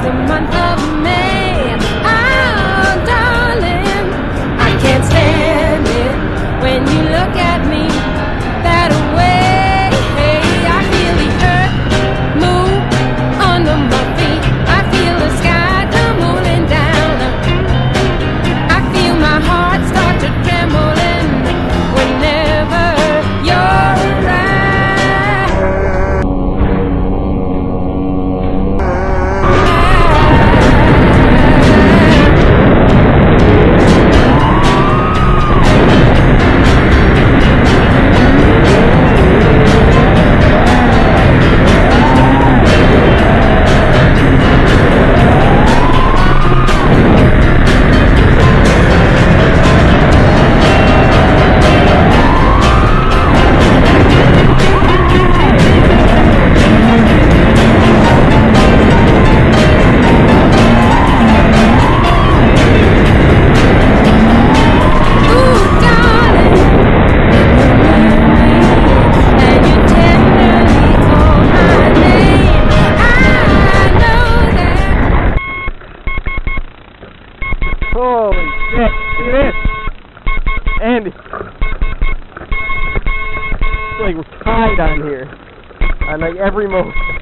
the month of May. Oh, darling, I can't stand it when you look at me that way. Hey, I feel the earth move under my feet. I feel the sky tumbling down. I feel my heart start to trembling whenever you're around. Holy shit, see this? Andy. It's like we're tied on here. On like every move.